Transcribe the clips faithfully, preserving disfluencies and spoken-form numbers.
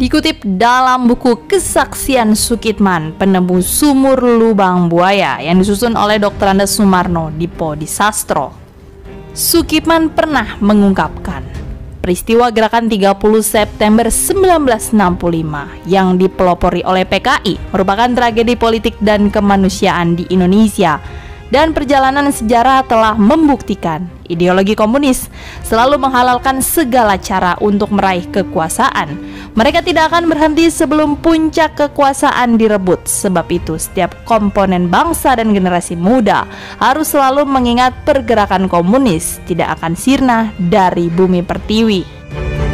Dikutip dalam buku Kesaksian Sukitman, Penemu Sumur Lubang Buaya yang disusun oleh doktor Andes Sumarno Dipo Disastro, Sukitman pernah mengungkapkan peristiwa gerakan tiga puluh September seribu sembilan ratus enam puluh lima yang dipelopori oleh P K I merupakan tragedi politik dan kemanusiaan di Indonesia, dan perjalanan sejarah telah membuktikan ideologi komunis selalu menghalalkan segala cara untuk meraih kekuasaan. Mereka tidak akan berhenti sebelum puncak kekuasaan direbut. Sebab itu, setiap komponen bangsa dan generasi muda harus selalu mengingat pergerakan komunis tidak akan sirna dari bumi pertiwi.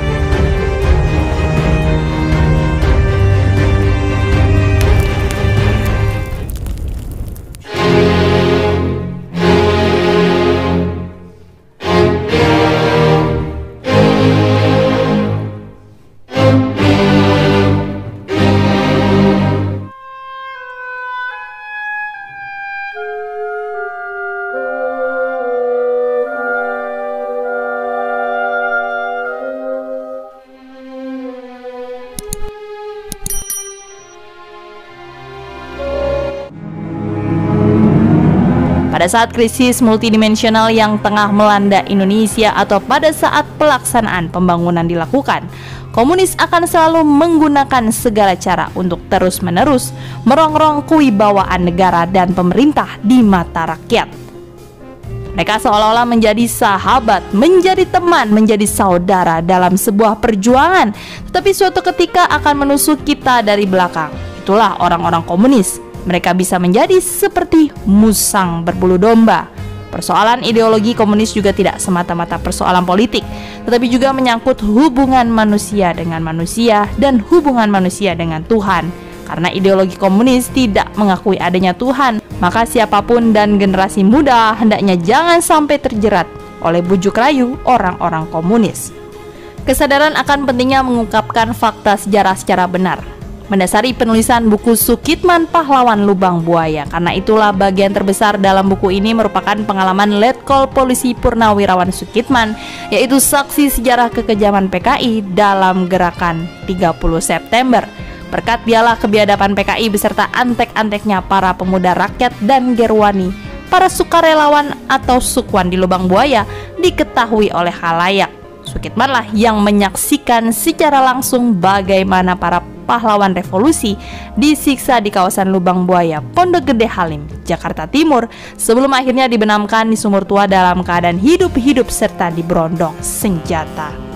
Pada saat krisis multidimensional yang tengah melanda Indonesia atau pada saat pelaksanaan pembangunan dilakukan, komunis akan selalu menggunakan segala cara untuk terus-menerus merongrong kewibawaan negara dan pemerintah di mata rakyat. Mereka seolah-olah menjadi sahabat, menjadi teman, menjadi saudara dalam sebuah perjuangan, tetapi suatu ketika akan menusuk kita dari belakang. Itulah orang-orang komunis. Mereka bisa menjadi seperti musang berbulu domba. Persoalan ideologi komunis juga tidak semata-mata persoalan politik, tetapi juga menyangkut hubungan manusia dengan manusia dan hubungan manusia dengan Tuhan. Karena ideologi komunis tidak mengakui adanya Tuhan, maka siapapun dan generasi muda hendaknya jangan sampai terjerat oleh bujuk rayu orang-orang komunis. Kesadaran akan pentingnya mengungkapkan fakta sejarah secara benar mendasari penulisan buku Sukitman Pahlawan Lubang Buaya. Karena itulah bagian terbesar dalam buku ini merupakan pengalaman Letkol Polisi Purnawirawan Sukitman, yaitu saksi sejarah kekejaman P K I dalam gerakan tiga puluh September. Berkat dialah kebiadaban P K I beserta antek-anteknya para pemuda rakyat dan gerwani, para sukarelawan atau sukwan di Lubang Buaya diketahui oleh khalayak. Sukitmanlah yang menyaksikan secara langsung bagaimana para pahlawan revolusi disiksa di kawasan Lubang Buaya, Pondok Gede Halim, Jakarta Timur, sebelum akhirnya dibenamkan di sumur tua dalam keadaan hidup-hidup serta diberondong senjata.